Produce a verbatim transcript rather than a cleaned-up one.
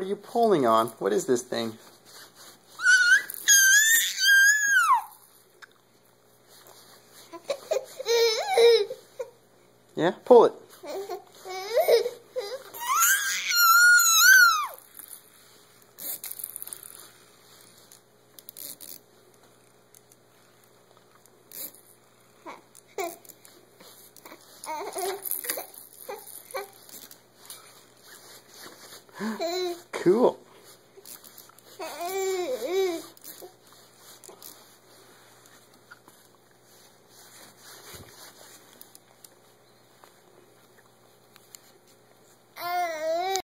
what are you pulling on? What is this thing? Yeah, pull it. Cool.